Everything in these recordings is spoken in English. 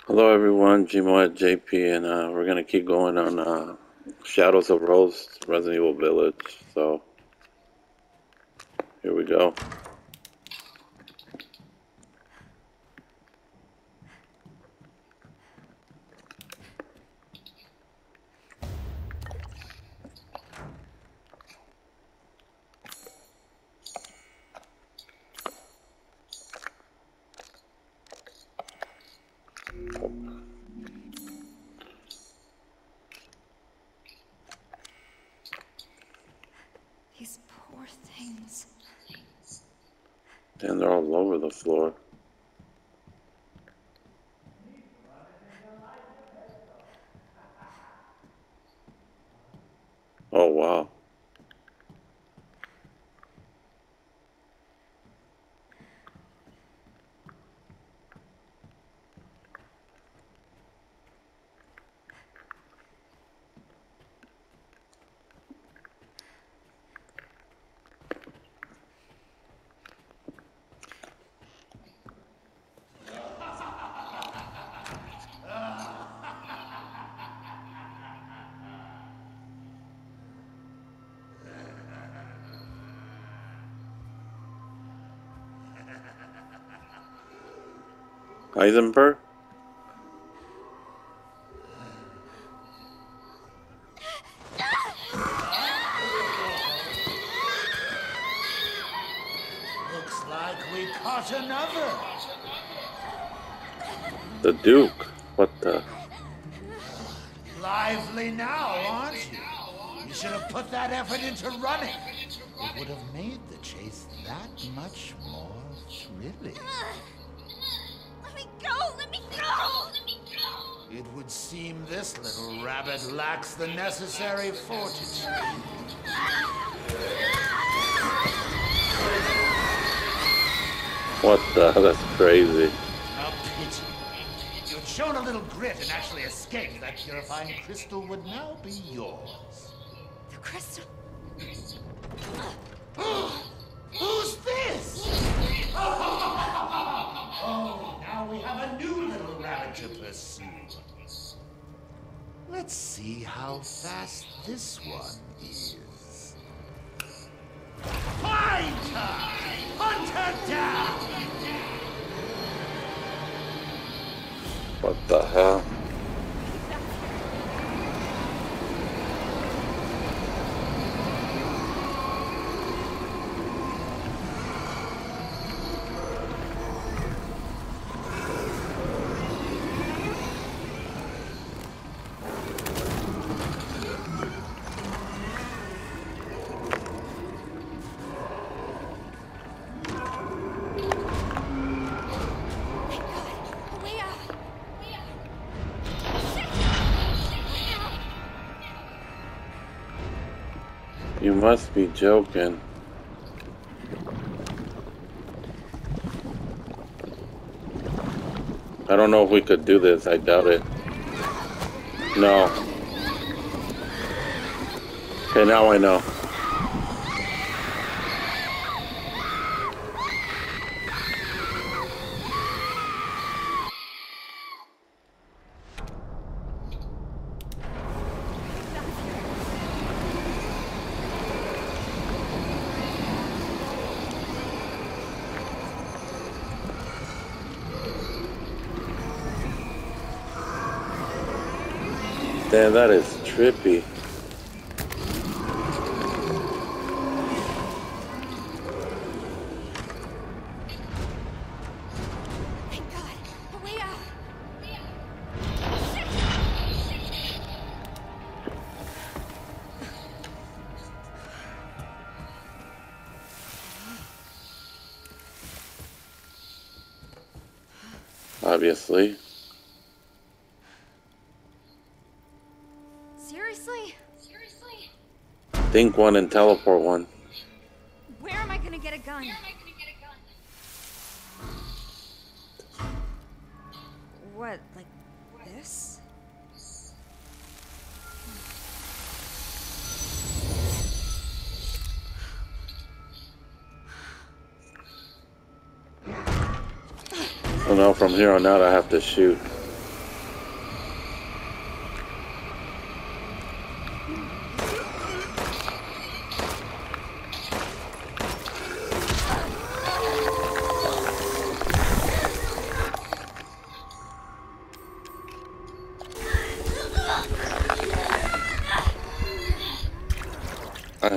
Hello everyone, Gmo at JP, and we're gonna keep going on Shadows of Rose, Resident Evil Village. So here we go. These poor things. And they're all over the floor. Oh wow. Heisenberg? Looks like we caught another. The Duke? What the? Lively now, aren't you? You should have put that effort into running. It would have made the chase that much more thrilling. Let me go! Let me go! Let me go! It would seem this little rabbit lacks the necessary fortitude. What the? That's crazy. A pity. If you'd shown a little grit and actually escaped, that purifying crystal would now be yours. The crystal. Who's this? Oh, now we have a new little rabbit to pursue. Let's see how fast this one is. Find her! Hunt her down! What the hell? Way out! You must be joking. I don't know if we could do this. I doubt it. No. Okay, now I know. Damn, that is trippy. Thank God! Way out! Obviously. Seriously? Think one and teleport one. Where am I gonna get a gun? What, like this? So now from here on out I have to shoot.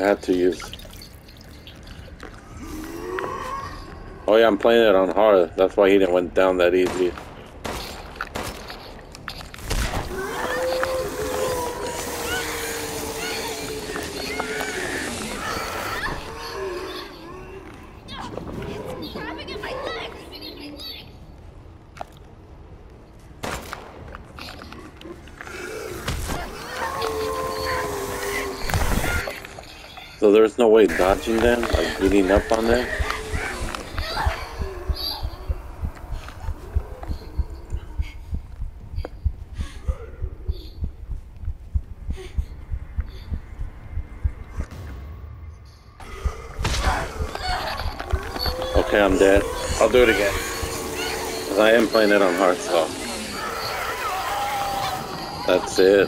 had to use. Oh yeah, I'm playing it on hard. That's why he didn't went down that easy. It's grabbing at my legs. So there's no way dodging them, like beating up on them. Okay, I'm dead. I'll do it again. 'Cause I am playing it on hard, so that's it.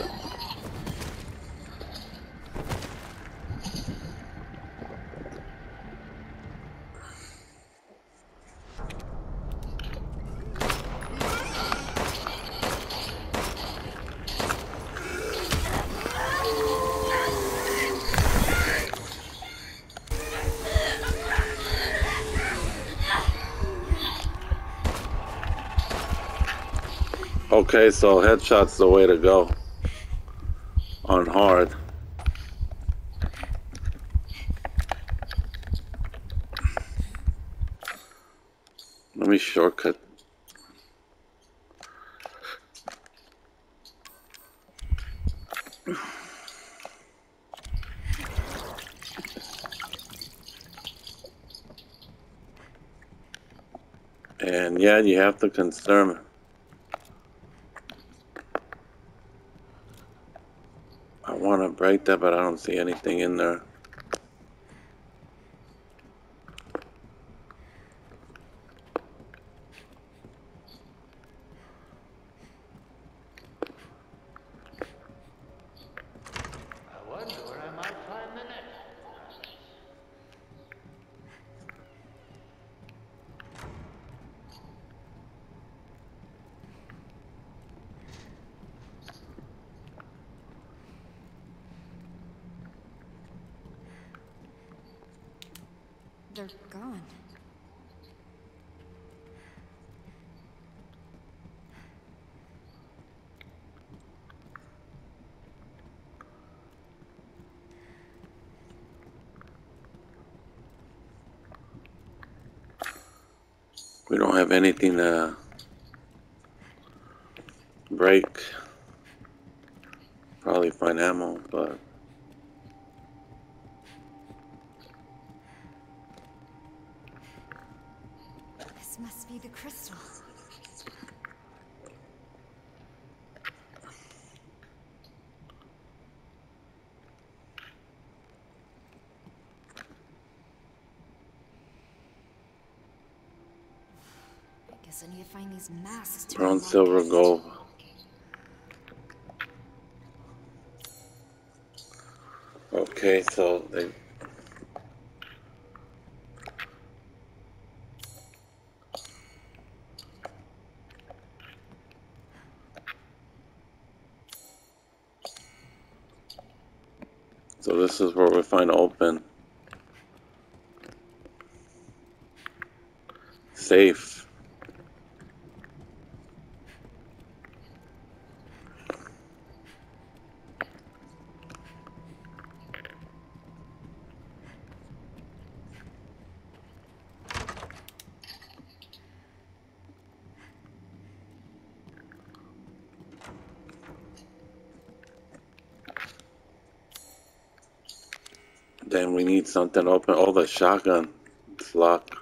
Okay, so headshot's the way to go on hard. Let me shortcut. And yeah, you have to concern. I want to break that, but I don't see anything in there. I wonder where I might find the next process. They're gone. We don't have anything to break. Probably find ammo, but This must be the crystal. I guess I need to find these masks to bronze, unlock silver, this. gold. Okay, so they. So this is where we find open. Safe. Then we need something open. Oh, the shotgun. It's locked.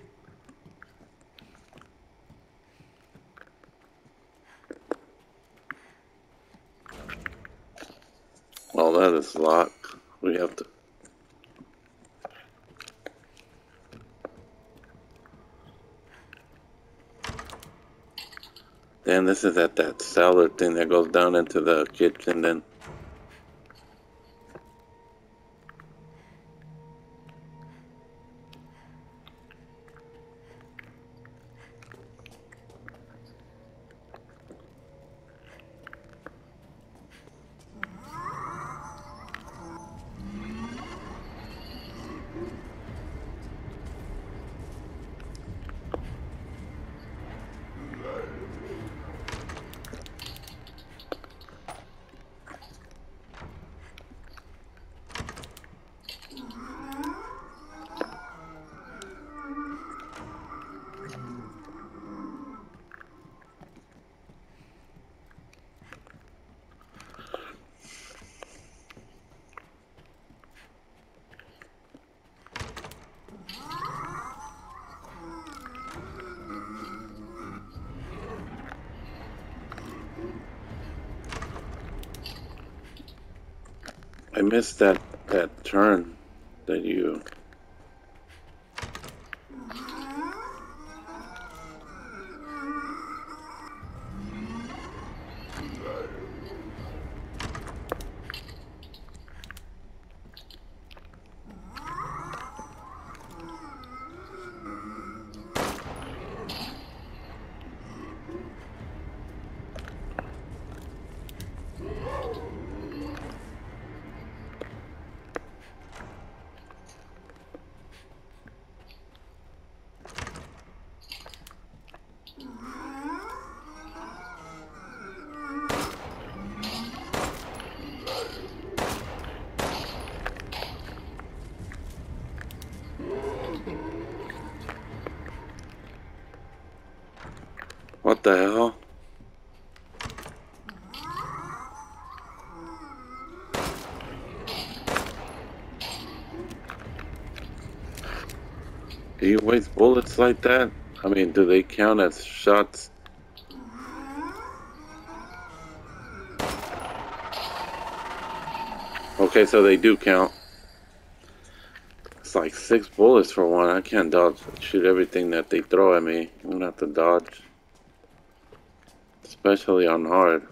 Well, that is locked. We have to. Then this is at that cellar thing that goes down into the kitchen. Then. I missed that turn that you. What the hell? Do you waste bullets like that? I mean, do they count as shots? Okay, so they do count. It's like 6 bullets for one. I can't dodge, shoot everything that they throw at me. I'm gonna have to dodge. Especially on hard.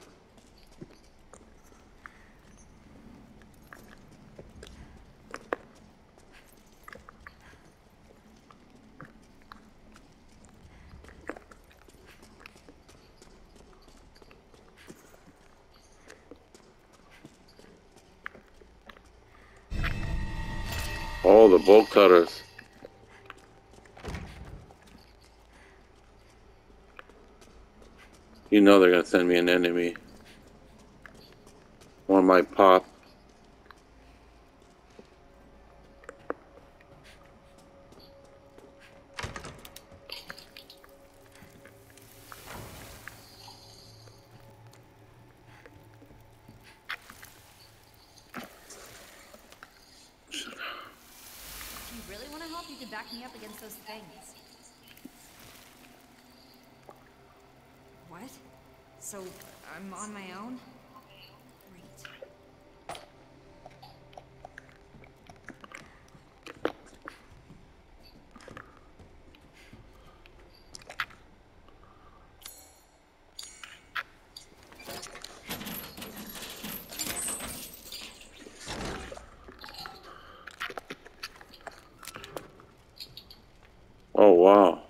Oh, the bolt cutters. You know they're gonna send me an enemy. One might pop. If you really want to help, you can back me up against those things. What? So, I'm on my own? Great. Oh, wow.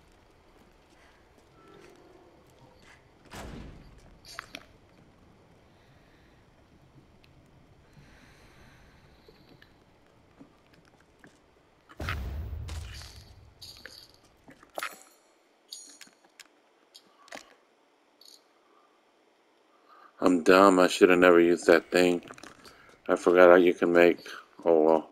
I'm dumb. I should have never used that thing. I forgot how you can make. Oh, well.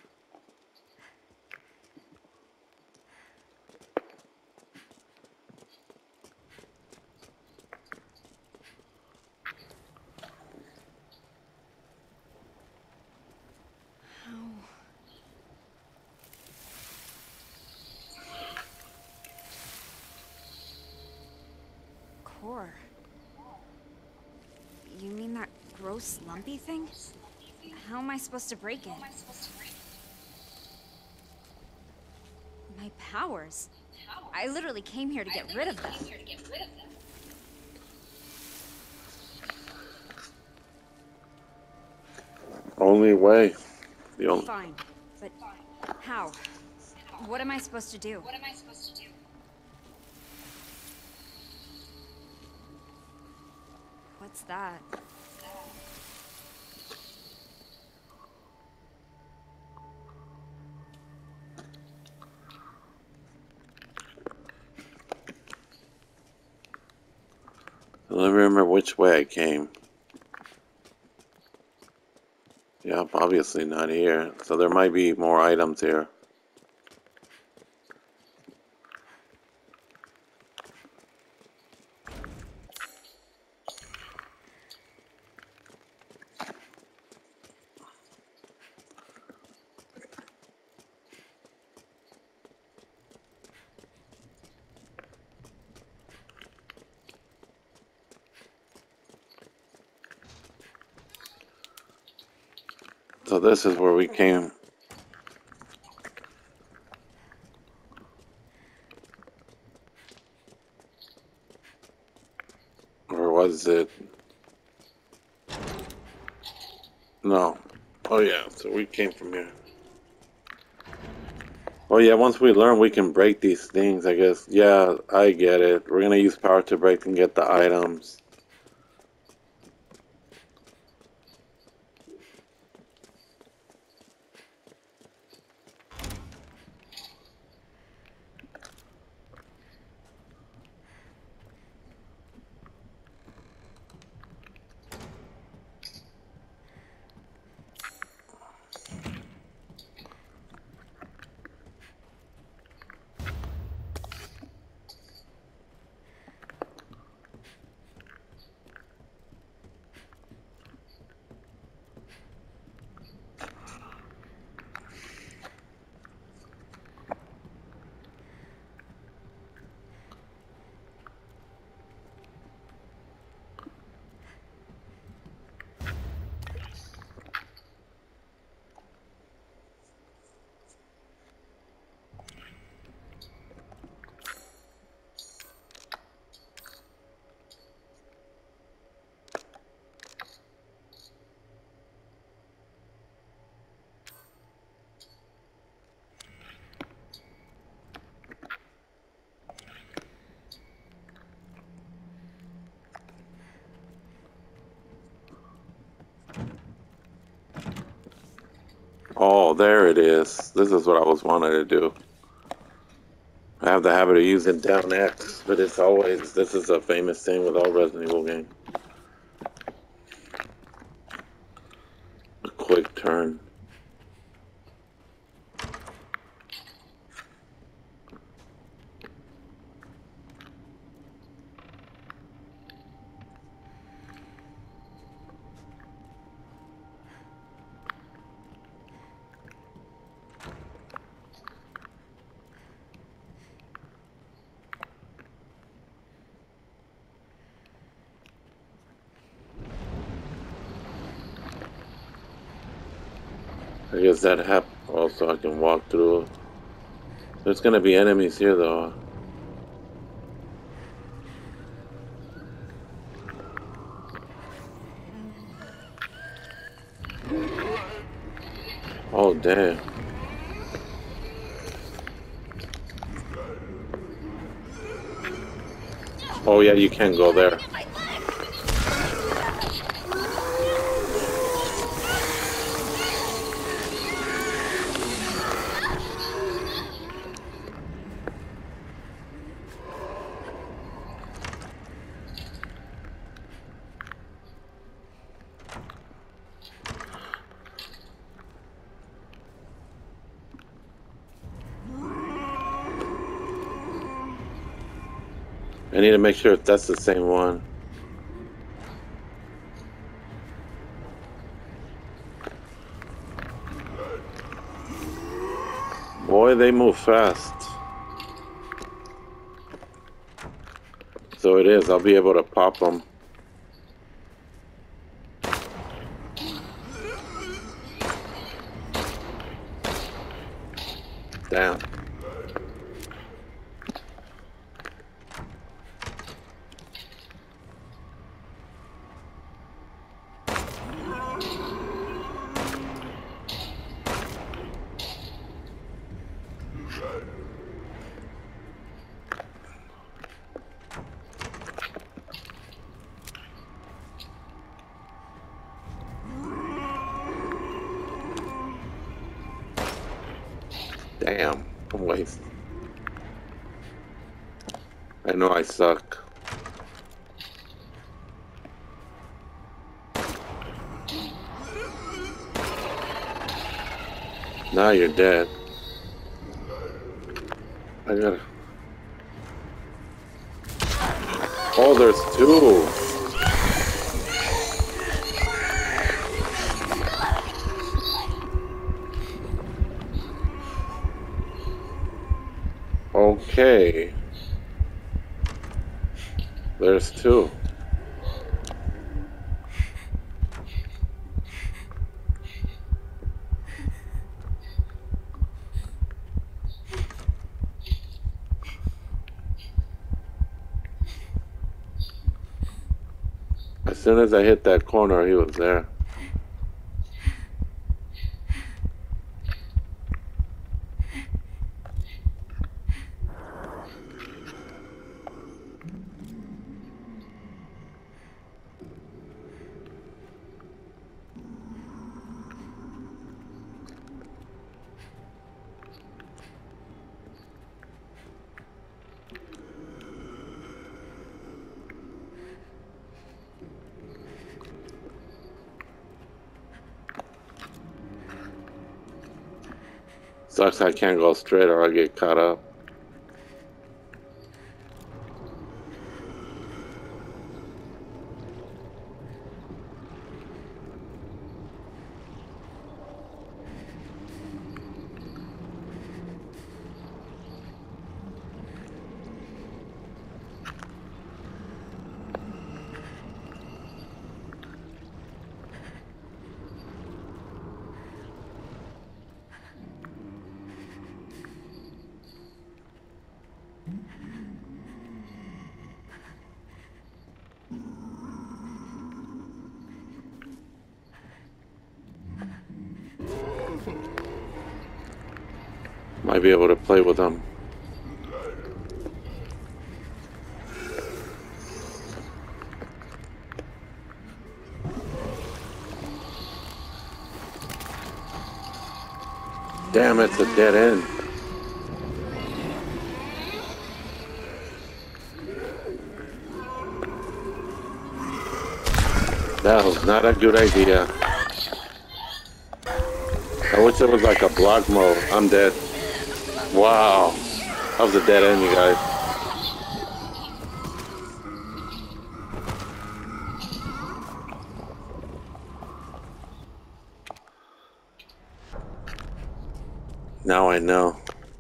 Core. You mean that gross, lumpy thing? How am I supposed to break it? My powers? I literally came here to get rid of them. Only way. The only. Fine, but how? What am I supposed to do? What's that? Let me remember which way I came. Yep, obviously not here. So there might be more items here. So this is where we came. Or was it? No. Oh yeah, so we came from here. Oh yeah, once we learn we can break these things, I guess. Yeah, I get it. We're gonna use power to break and get the items. Oh, there it is. This is what I was wanting to do. I have the habit of using down X, but it's always, this is a famous thing with all Resident Evil games. A quick turn. I guess that happened also. I can walk through. There's gonna be enemies here though. Oh damn. Oh yeah, you can go there. I need to make sure if that's the same one. Boy, they move fast. So it is. I'll be able to pop them. Damn. Damn, I'm wasted. I know I suck. Now you're dead. I gotta... Oh, there's two! Okay. There's two. soon as I hit that corner, he was there. Sucks I can't go straight or I get caught up. Might be able to play with them. Damn, it's a dead end. That was not a good idea. I wish it was like a block mode. I'm dead. Wow. That was a dead end, you guys. Now I know.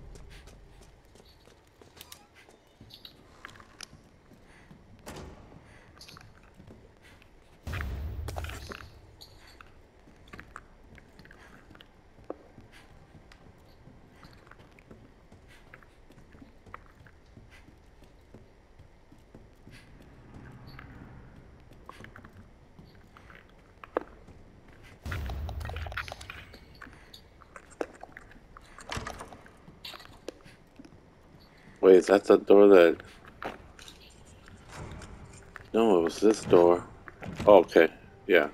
Wait, that's a door that... No, it was this door. Oh, okay, yeah.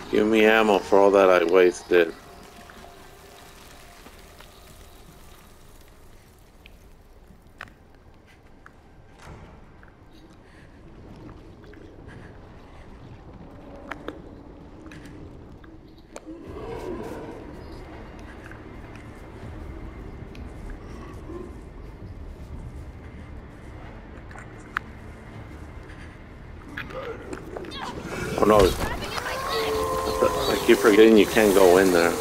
Give me ammo for all that I wasted. Oh no, I keep forgetting you can't go in there.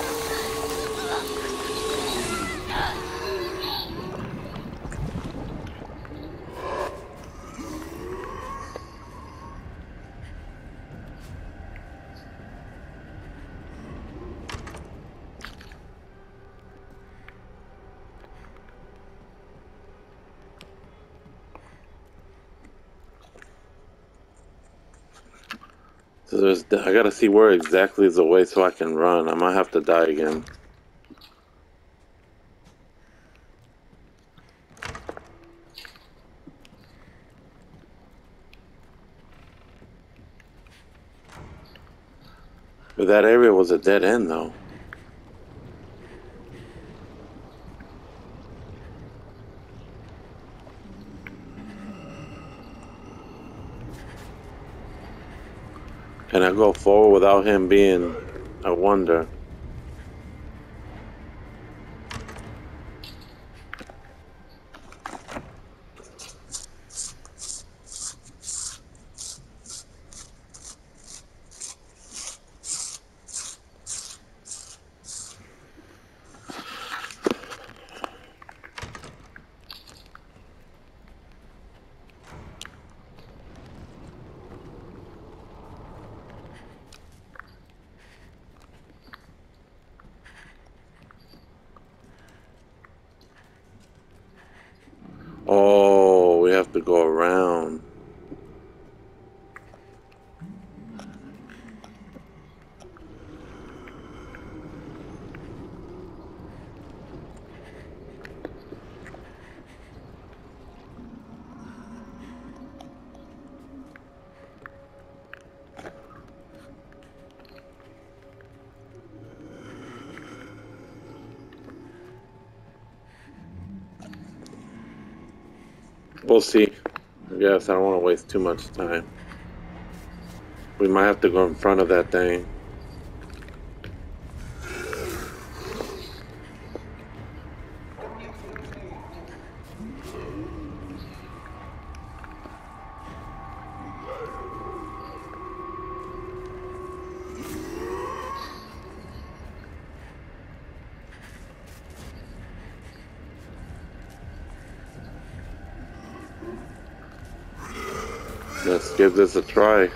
So I gotta see where exactly is the way so I can run. I might have to die again. But that area was a dead end though. Can I go forward without him being a wonder? Oh, we have to go around. We'll see. I guess I don't want to waste too much time. We might have to go in front of that thing. Let's give this a try.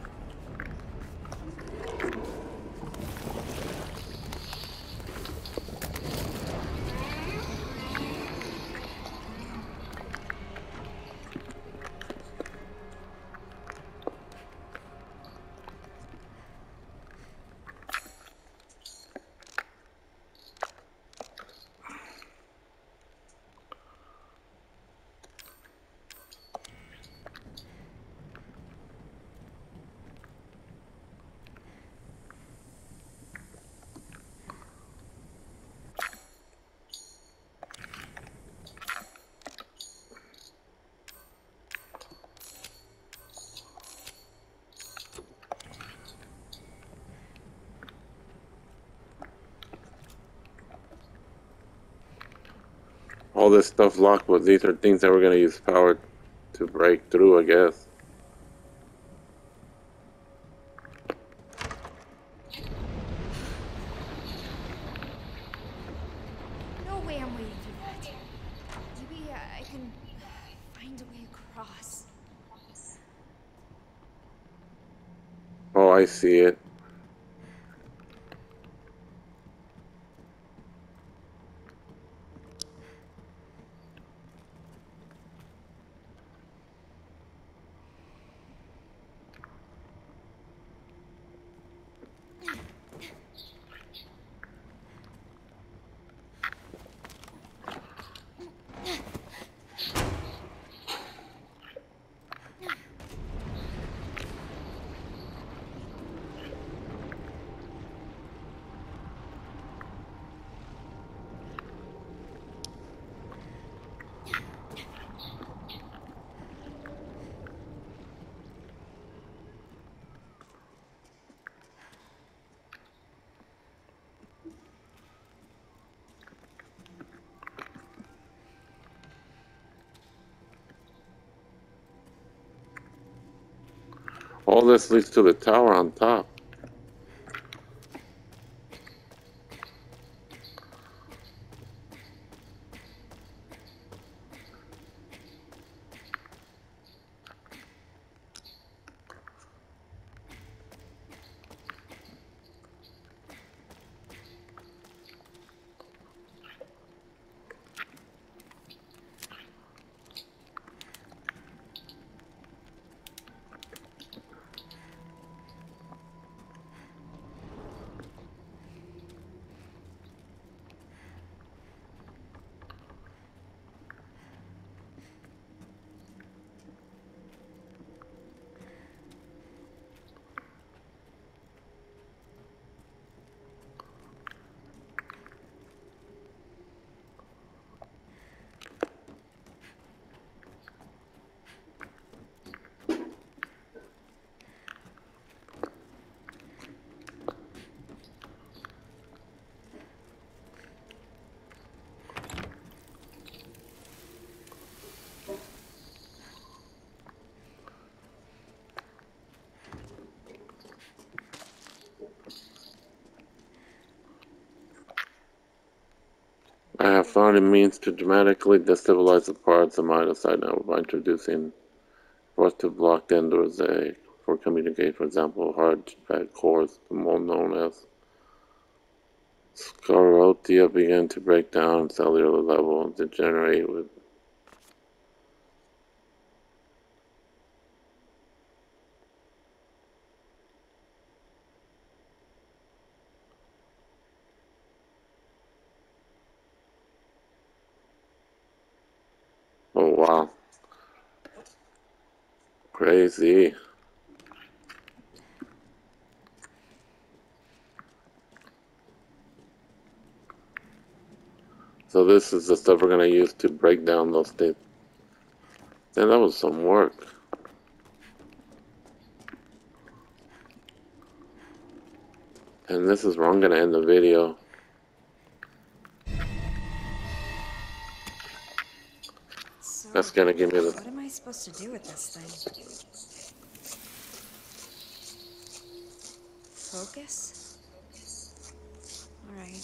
All this stuff locked, but these are things that we're gonna use power to break through, I guess. No way I'm waiting through that. Maybe I can find a way across. Oh, I see it. All this leads to the tower on top. I have found a means to dramatically destabilize the parts of my side now by introducing force to block the Ender's egg for communicate, for example, hard bad cores, the more known as sclerotia, began to break down at cellular level and degenerate with oh wow. Crazy. So this is the stuff we're gonna use to break down those things. Man, that was some work. And this is where I'm gonna end the video. So, That's gonna give me the... what am I supposed to do with this thing? Focus? Alright.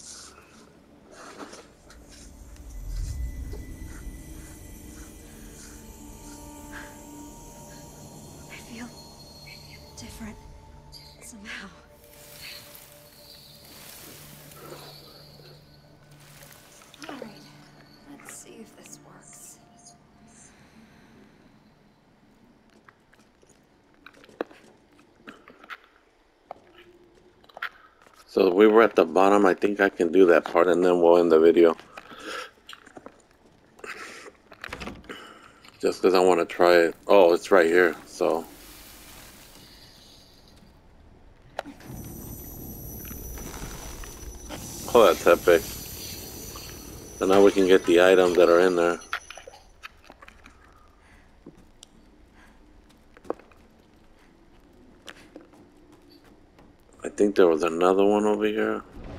I feel different somehow. Alright, let's see if this works. So we were at the bottom. I think I can do that part and then we'll end the video. Just because I want to try it. Oh, it's right here, so... Oh, that's epic. So now we can get the items that are in there. I think there was another one over here.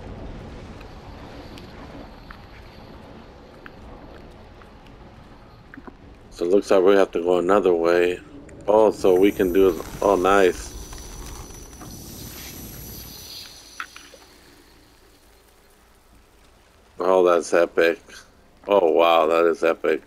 So it looks like we have to go another way. Oh, so we can do... Oh, nice. Oh, that's epic. Oh, wow, that is epic.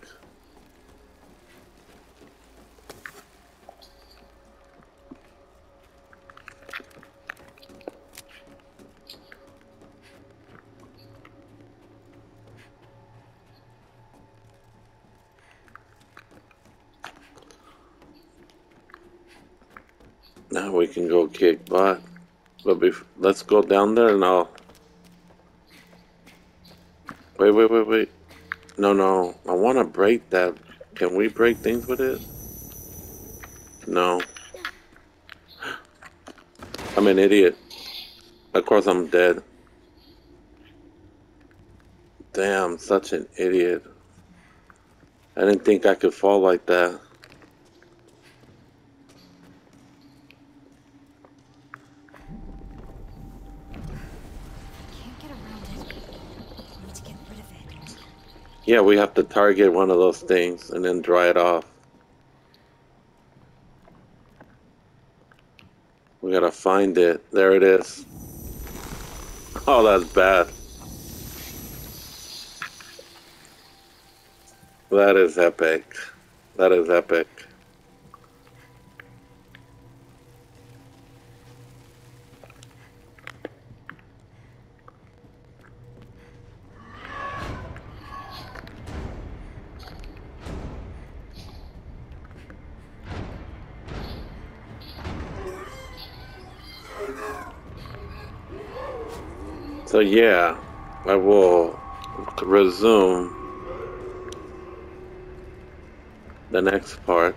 Now we can go kick butt. But let's go down there and I'll... Wait. No. I want to break that. Can we break things with it? No. I'm an idiot. Of course I'm dead. Damn, such an idiot. I didn't think I could fall like that. Can't get around it. Need to get rid of it. Yeah, we have to target one of those things and then dry it off. We gotta find it. There it is. Oh, that's bad. That is epic. That is epic. So yeah, I will resume the next part.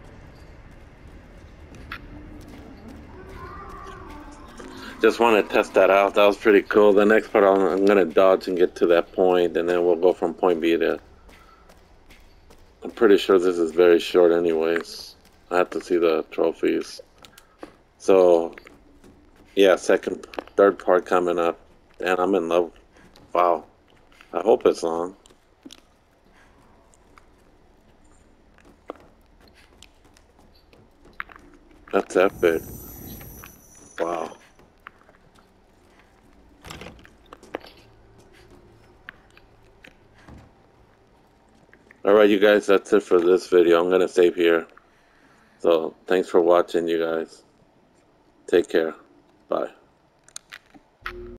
Just want to test that out. That was pretty cool. The next part, I'm going to dodge and get to that point, and then we'll go from point B to... I'm pretty sure this is very short anyways. I have to see the trophies. So, yeah, third part coming up. And I'm in love. Wow. I hope it's long. That's epic. Wow. Alright, you guys, that's it for this video. I'm going to save here. So, thanks for watching, you guys. Take care. Bye.